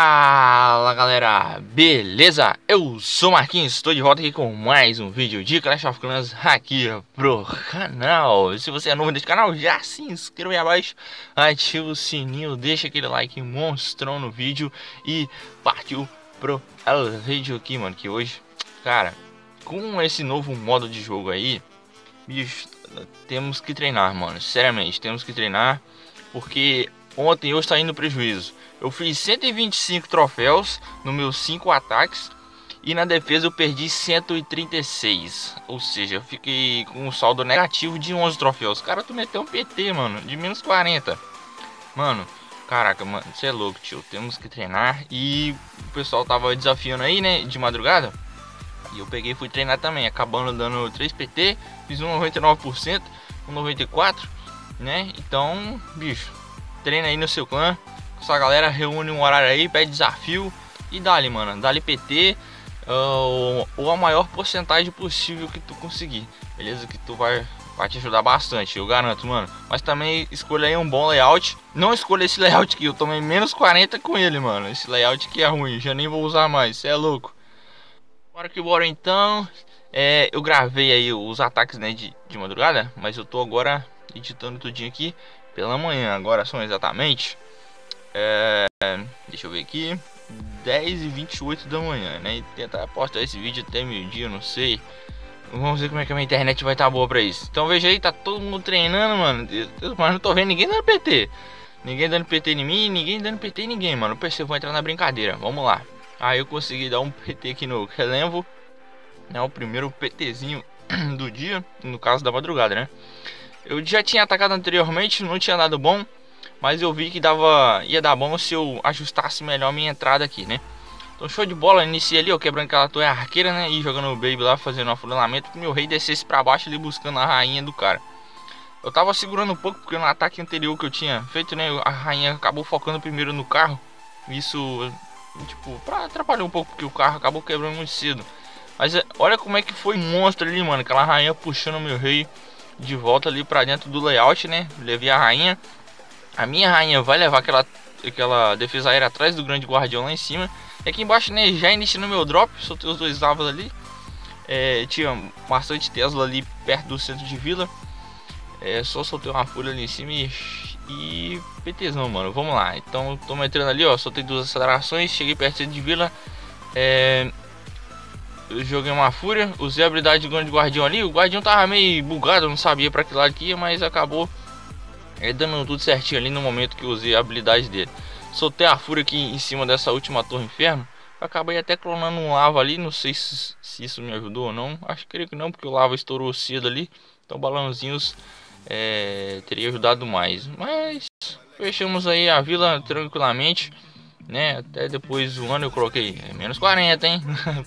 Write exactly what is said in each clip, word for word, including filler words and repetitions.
Fala galera, beleza? Eu sou o Marquinhos, estou de volta aqui com mais um vídeo de Clash of Clans aqui pro canal. Se você é novo nesse canal, já se inscreva aí abaixo, ativa o sininho, deixa aquele like monstrão no vídeo e partiu pro vídeo aqui, mano. Que hoje, cara, com esse novo modo de jogo aí, bicho, temos que treinar, mano. Seriamente, temos que treinar, porque ontem eu estava indo prejuízo. Eu fiz cento e vinte e cinco troféus nos meus cinco ataques e na defesa eu perdi cento e trinta e seis. Ou seja, eu fiquei com um saldo negativo de onze troféus. Cara, tu meteu um P T, mano, de menos quarenta. Mano, caraca, mano, você é louco, tio. Temos que treinar. E o pessoal tava desafiando aí, né, de madrugada. E eu peguei e fui treinar também, acabando dando três P T. Fiz um noventa e nove por cento, um noventa e quatro por cento, né? Então, bicho, treina aí no seu clã. Essa galera reúne um horário aí, pede desafio e dá-lhe, mano, dá-lhe P T uh, ou a maior porcentagem possível que tu conseguir, beleza? Que tu vai, vai te ajudar bastante, eu garanto, mano. Mas também escolha aí um bom layout. Não escolha esse layout aqui, eu tomei menos quarenta com ele, mano. Esse layout aqui é ruim, já nem vou usar mais, cê é louco. Bora que bora então. É, eu gravei aí os ataques, né, de, de madrugada, mas eu tô agora editando tudinho aqui pela manhã. Agora são exatamente... É, deixa eu ver aqui, dez e vinte e oito da manhã, né? E tentar postar esse vídeo até meio-dia, não sei. Vamos ver como é que a minha internet vai estar tá boa pra isso. Então veja aí, tá todo mundo treinando, mano. Mas não tô vendo ninguém dando P T. Ninguém dando P T em mim, ninguém dando P T em ninguém, mano. Eu pensei, vou entrar na brincadeira, vamos lá. Aí eu consegui dar um P T aqui no Relevo, né? O primeiro PTzinho do dia, no caso da madrugada, né? Eu já tinha atacado anteriormente, não tinha dado bom, mas eu vi que dava, ia dar bom se eu ajustasse melhor minha entrada aqui, né? Então show de bola, iniciei ali, ó, quebrando aquela torre arqueira, né? E jogando o baby lá, fazendo um afunilamento, pro meu rei descesse pra baixo ali, buscando a rainha do cara. Eu tava segurando um pouco, porque no ataque anterior que eu tinha feito, né? A rainha acabou focando primeiro no carro. Isso, tipo, pra atrapalhar um pouco, porque o carro acabou quebrando muito cedo. Mas olha como é que foi monstro ali, mano. Aquela rainha puxando o meu rei de volta ali pra dentro do layout, né? Levei a rainha. A minha rainha vai levar aquela, aquela defesa aérea atrás do grande guardião lá em cima. E aqui embaixo, né, já iniciando meu drop, soltei os dois lavas ali. É, tinha bastante Tesla ali perto do centro de vila. É, só soltei uma fúria ali em cima e, e PTzão, mano. Vamos lá. Então, tô entrando ali, ó. Soltei duas acelerações, cheguei perto do centro de vila. É, eu joguei uma fúria, usei a habilidade do grande guardião ali. O guardião tava meio bugado, eu não sabia pra que lado que ia, mas acabou é, dando tudo certinho ali no momento que eu usei a habilidade dele. Soltei a fúria aqui em cima dessa última torre inferno. Acabei até clonando um lava ali. Não sei se, se isso me ajudou ou não. Acho que creio que não, porque o lava estourou cedo ali. Então balãozinhos é, teria ajudado mais. Mas fechamos aí a vila tranquilamente, né? Até depois do ano eu coloquei menos quarenta, hein?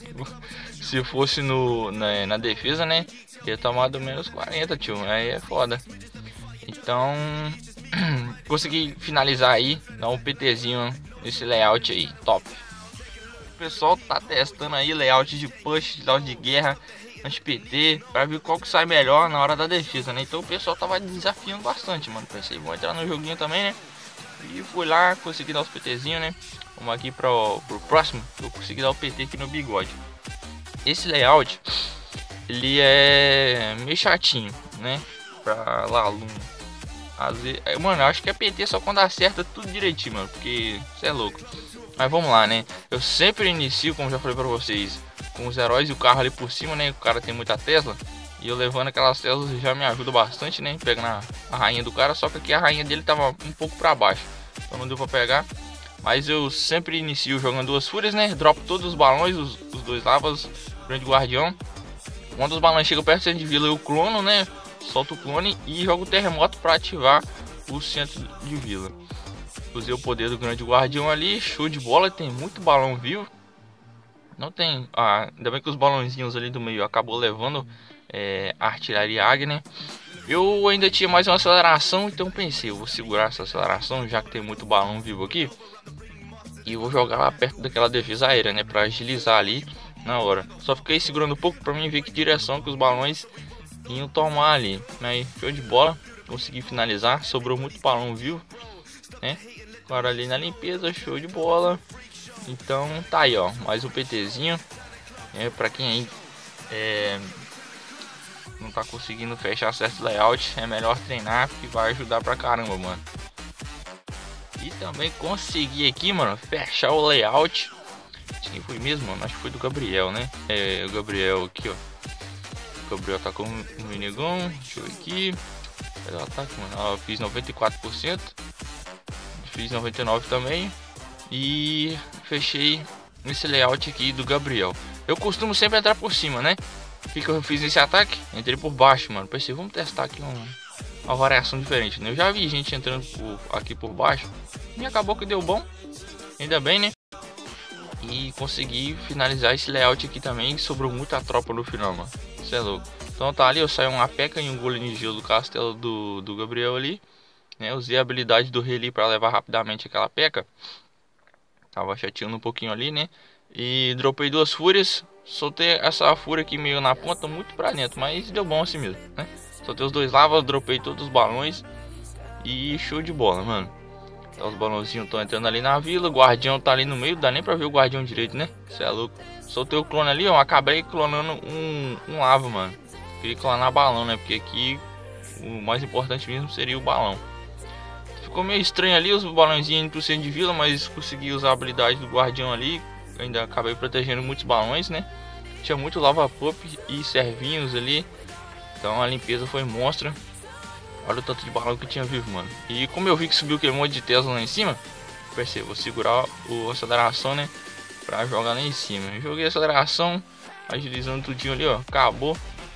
Se fosse no, na, na defesa, né? Teria tomado menos quarenta, tio. Aí é foda. Então, consegui finalizar aí, dar um PTzinho nesse layout aí, top. O pessoal tá testando aí layout de push, layout de guerra, anti-P T, pra ver qual que sai melhor na hora da defesa, né? Então o pessoal tava desafiando bastante, mano. Pensei, vou entrar no joguinho também, né? E fui lá, consegui dar os PTzinhos, né? Vamos aqui pro, pro próximo, eu consegui dar o P T aqui no bigode. Esse layout, ele é meio chatinho, né? Pra Lalum. Mano, eu acho que é P T só quando acerta tudo direitinho, mano. Porque você é louco. Mas vamos lá, né? Eu sempre inicio, como já falei pra vocês, com os heróis e o carro ali por cima, né? O cara tem muita Tesla. E eu levando aquelas Teslas já me ajuda bastante, né? Pegando a, a rainha do cara. Só que aqui a rainha dele tava um pouco pra baixo, então não deu pra pegar. Mas eu sempre inicio jogando duas fúrias, né? Dropo todos os balões, os, os dois lavas, grande guardião. Quando os balões chegam perto do centro de vila, eu clono, né? Solto o clone e jogo o terremoto para ativar o centro de vila. Usei o poder do grande guardião ali, show de bola. Tem muito balão vivo. Não tem, ah, ainda bem que os balãozinhos ali do meio acabou levando é, a artilharia águia, né? Eu ainda tinha mais uma aceleração, então pensei, eu vou segurar essa aceleração já que tem muito balão vivo aqui. E vou jogar lá perto daquela defesa aérea, né? Para agilizar ali na hora. Só fiquei segurando um pouco para mim ver que direção que os balões iam tomar ali, né? Show de bola, consegui finalizar, sobrou muito balão vivo, né? Agora ali na limpeza, show de bola. Então tá aí, ó, mais um PTzinho. É, pra quem aí é, não tá conseguindo fechar certo layout, é melhor treinar, porque vai ajudar pra caramba, mano. E também consegui aqui, mano, fechar o layout. Quem foi mesmo, mano? Acho que foi do Gabriel, né? É, o Gabriel aqui, ó. O Gabriel tá com o minigão. Deixa eu ver aqui. Ela tá com, eu fiz noventa e quatro por cento. Fiz noventa e nove por cento também. E fechei nesse layout aqui do Gabriel. Eu costumo sempre entrar por cima, né? O que, que eu fiz nesse ataque? Entrei por baixo, mano. Pensei, vamos testar aqui um, uma variação diferente, né? Eu já vi gente entrando por, aqui por baixo. E acabou que deu bom. Ainda bem, né? E consegui finalizar esse layout aqui também. Sobrou muita tropa no final, mano. Você é louco. Então tá ali, eu saí uma P E K K A e um golem de gelo do castelo do, do Gabriel ali, né? Usei a habilidade do rei ali pra levar rapidamente aquela P E K K A. Tava chateando um pouquinho ali, né? E dropei duas fúrias. Soltei essa fúria aqui meio na ponta, muito pra dentro, mas deu bom assim mesmo, né? Soltei os dois lavas, dropei todos os balões. E show de bola, mano. Então os balãozinhos estão entrando ali na vila. O guardião tá ali no meio. Dá nem pra ver o guardião direito, né? Você é louco. Soltei o clone ali, ó. Acabei clonando um, um lava, mano. Queria clonar balão, né? Porque aqui o mais importante mesmo seria o balão. Ficou meio estranho ali os balãozinhos indo pro centro de vila. Mas consegui usar a habilidade do guardião ali. Ainda acabei protegendo muitos balões, né? Tinha muito lava pup e servinhos ali. Então a limpeza foi monstra. Olha o tanto de balão que tinha vivo, mano. E como eu vi que subiu aquele monte de Tesla lá em cima, pensei, vou segurar o aceleração, né? Pra jogar lá em cima. Eu joguei a aceleração, agilizando tudinho ali, ó. Acabou.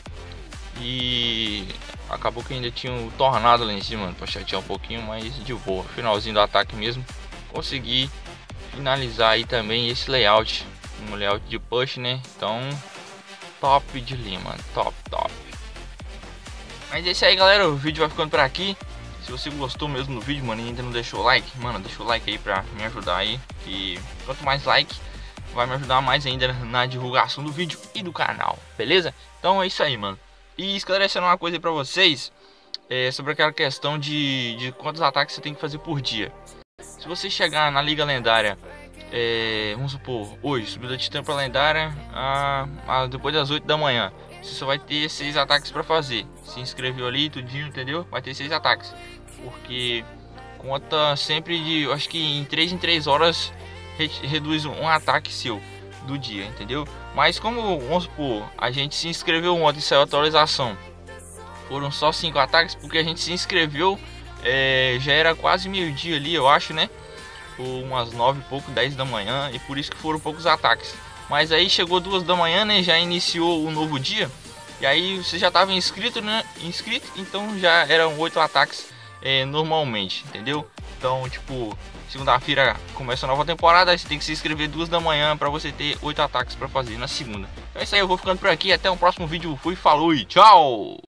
E acabou que ainda tinha o tornado lá em cima, mano, pra chatear um pouquinho, mas de boa. Finalzinho do ataque mesmo. Consegui finalizar aí também esse layout. Um layout de push, né? Então, top de linha, mano. Top, top. Mas é isso aí, galera, o vídeo vai ficando por aqui. Se você gostou mesmo do vídeo, mano, e ainda não deixou o like, mano, deixa o like aí pra me ajudar aí. E quanto mais like, vai me ajudar mais ainda na divulgação do vídeo e do canal, beleza? Então é isso aí, mano. E esclarecendo uma coisa aí pra vocês, é, sobre aquela questão de, de quantos ataques você tem que fazer por dia. Se você chegar na Liga Lendária, é, vamos supor, hoje, subida de titã pra lendária, a, a, depois das oito da manhã. Você só vai ter seis ataques para fazer. Se inscreveu ali, tudinho, entendeu? Vai ter seis ataques. Porque conta sempre de, eu acho que em três em três horas re reduz um ataque seu do dia, entendeu? Mas como, vamos supor, a gente se inscreveu ontem e saiu a atualização, foram só cinco ataques, porque a gente se inscreveu, é, já era quase meio dia ali, eu acho, né? Ou umas nove e pouco, dez da manhã, e por isso que foram poucos ataques. Mas aí chegou duas da manhã, né? Já iniciou o novo dia. E aí você já estava inscrito, né? Inscrito, então já eram oito ataques é, normalmente, entendeu? Então, tipo, segunda-feira começa a nova temporada. Aí você tem que se inscrever duas da manhã para você ter oito ataques para fazer na segunda. Então é isso aí, eu vou ficando por aqui. Até o próximo vídeo. Fui, falou e tchau!